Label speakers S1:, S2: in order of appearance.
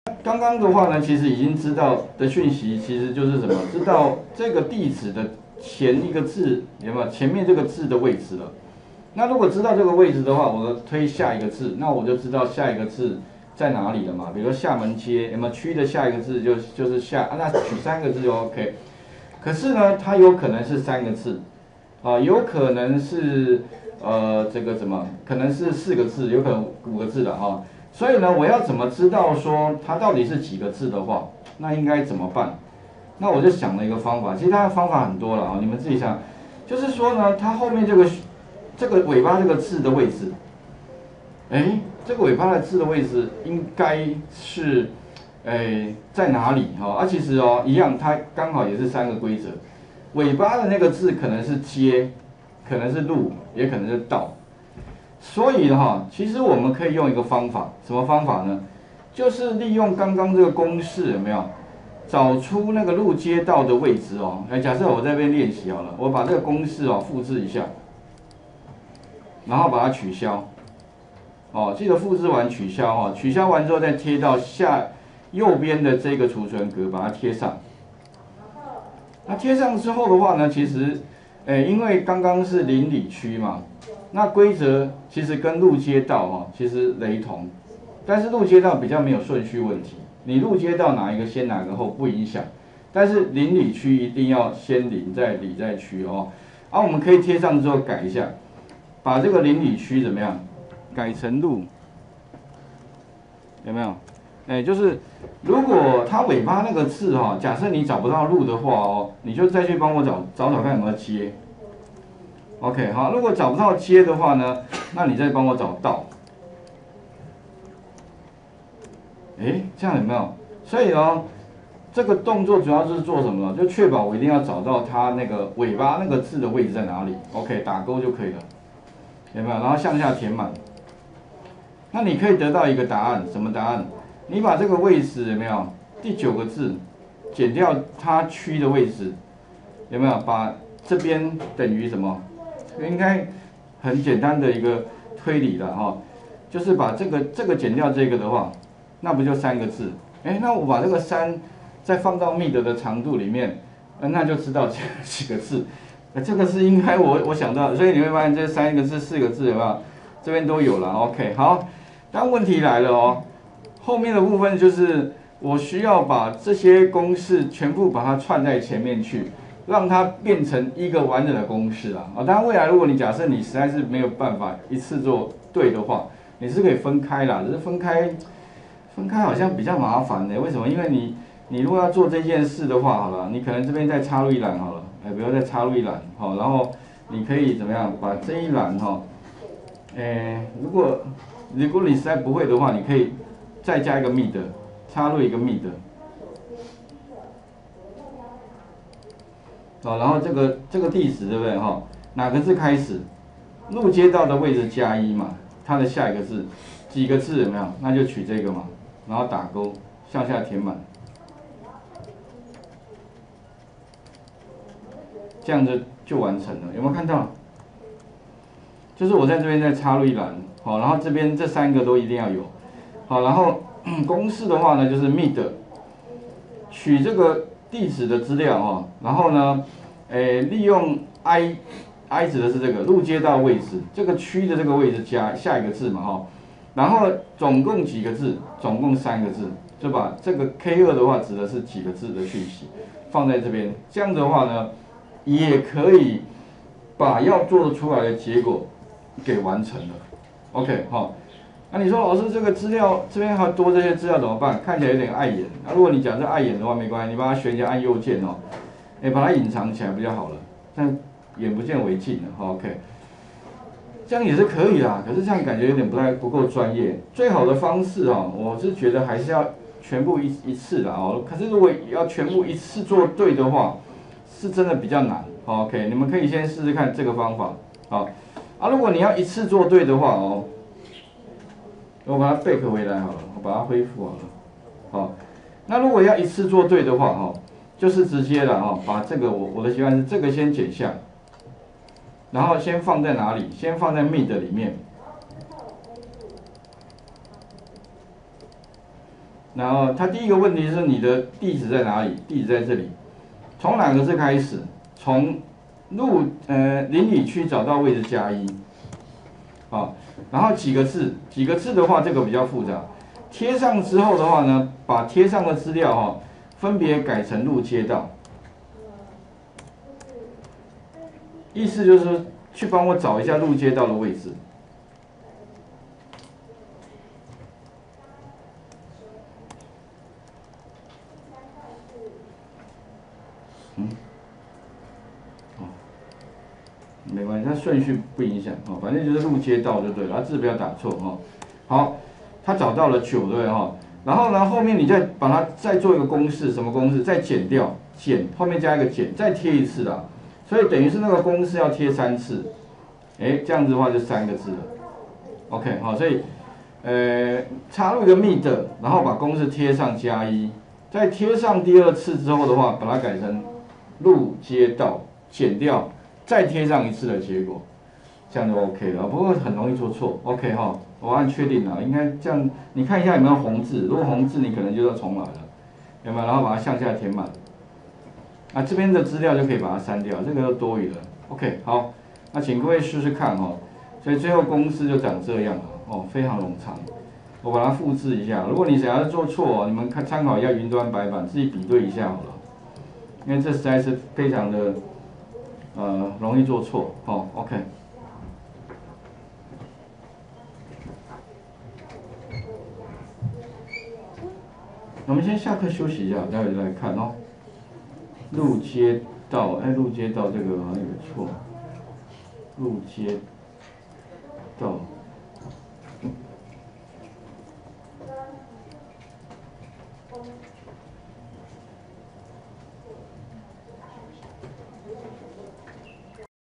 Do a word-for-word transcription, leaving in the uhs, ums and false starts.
S1: 刚刚的话呢，其实已经知道的讯息，其实就是什么？知道这个地址的前一个字有没有前面这个字的位置了？那如果知道这个位置的话，我推下一个字，那我就知道下一个字在哪里了嘛。比如说厦门街，有没有区的下一个字就就是下，啊、那取三个字就 OK。可是呢，它有可能是三个字，啊，有可能是呃这个什么，可能是四个字，有可能五个字的啊。所以呢，我要怎么知道说它到底是几个字的话，那应该怎么办？那我就想了一个方法，其实它的方法很多了啊，你们自己想，就是说呢，它后面这个这个尾巴这个字的位置，哎，这个尾巴的字的位置应该是，哎在哪里哈？啊，其实哦一样，它刚好也是三个规则，尾巴的那个字可能是街，可能是路，也可能是道。所以哈，其实我们可以用一个方法，什么方法呢？就是利用刚刚这个公式有没有？找出那个路街道的位置哦。哎，假设我在这边练习好了，我把这个公式哦复制一下，然后把它取消。哦，记得复制完取消哦，取消完之后再贴到下右边的这个储存格，把它贴上。那贴上之后的话呢，其实，哎，因为刚刚是邻里区嘛。那规则其实跟路街道哈其实雷同，但是路街道比较没有顺序问题，你路街道哪一个先哪个后不影响，但是邻里区一定要先邻再里再区哦。啊，我们可以贴上之后改一下，把这个邻里区怎么样改成路，有没有？哎，就是如果它尾巴那个字哈，假设你找不到路的话哦，你就再去帮我找找找看有没有接。OK， 好，如果找不到街的话呢，那你再帮我找道。哎，这样有没有？所以哦，这个动作主要是做什么呢？就确保我一定要找到它那个尾巴那个字的位置在哪里。OK， 打勾就可以了，有没有？然后向下填满。那你可以得到一个答案，什么答案？你把这个位置有没有？第九个字减掉它区的位置，有没有？把这边等于什么？应该很简单的一个推理了哈，就是把这个这个减掉这个的话，那不就三个字？哎，那我把这个三再放到 mid 的长度里面，那就知道这几个字。这个是应该我我想到，所以你会发现这三个字、四个字有没有？这边都有了。OK， 好，但问题来了哦，后面的部分就是我需要把这些公式全部把它串在前面去。让它变成一个完整的公式啊！啊，当然未来如果你假设你实在是没有办法一次做对的话，你是可以分开啦，只是分开，分开好像比较麻烦的。为什么？因为你你如果要做这件事的话，好了，你可能这边再插入一栏好了，哎，不要再插入一栏，好，然后你可以怎么样把这一栏哈，哎，如果如果你实在不会的话，你可以再加一个 mid， 插入一个 mid。哦，然后这个这个地址对不对哈？哪个字开始？路街道的位置加一嘛，它的下一个字几个字有没有？那就取这个嘛，然后打勾，向下填满，这样子就完成了。有没有看到？就是我在这边再插入一栏，好，然后这边这三个都一定要有，好，然后公式的话呢就是 mid 取这个地址的资料哦，然后呢，诶，利用 i i 指的是这个路街道位置，这个区的这个位置加下一个字嘛哈，然后总共几个字？总共三个字，就把这个 K 二的话指的是几个字的讯息放在这边，这样的话呢，也可以把要做出来的结果给完成了。OK， 好。那、啊、你说老师这个资料这边还多这些资料怎么办？看起来有点碍眼。那、啊、如果你假设碍眼的话没关系，你把它选起来按右键哦，哎，把它隐藏起来比较好了，这样眼不见为净了。OK， 这样也是可以啦。可是这样感觉有点不太不够专业。最好的方式哦，我是觉得还是要全部一一次的哦。可是如果要全部一次做对的话，是真的比较难。OK， 你们可以先试试看这个方法。好，啊，如果你要一次做对的话哦。我把它 back 回来好了，我把它恢复好了。好，那如果要一次做对的话，哈，就是直接的哈，把这个我我的习惯是这个先剪下，然后先放在哪里？先放在 mid 里面。 然后它第一个问题是你的地址在哪里？地址在这里，从哪个字开始？从路呃邻里区找到位置加一，好，然后几个字？几个字的话，这个比较复杂。贴上之后的话呢，把贴上的资料哈、哦，分别改成路街道，意思就是去帮我找一下路街道的位置。嗯，哦，没关系，它顺序不影响哦，反正就是路街道就对了，字不要打错哦。好，他找到了九对哈，然后呢后面你再把它再做一个公式，什么公式？再减掉，减后面加一个减，再贴一次啦。所以等于是那个公式要贴三次，哎，这样子的话就三个字了。OK， 好，所以呃插入一个 mid， 然后把公式贴上加一，再贴上第二次之后的话，把它改成路街道，减掉，再贴上一次的结果，这样就 OK 了。不过很容易做错 ，OK 哈，我按确定了，应该这样。你看一下有没有红字，如果红字你可能就要重来了，有没有？然后把它向下填满。啊，这边的资料就可以把它删掉，这个就多余了。OK， 好，那请各位试试看哦。所以最后公式就长这样了哦，非常冗长。我把它复制一下，如果你想要做错，你们看参考一下云端白板，自己比对一下好了。因为这实在是非常的呃容易做错哦。OK， 我们先下课休息一下，待会就来看哦。路街道，哎，路街道这个好像有错，路街道。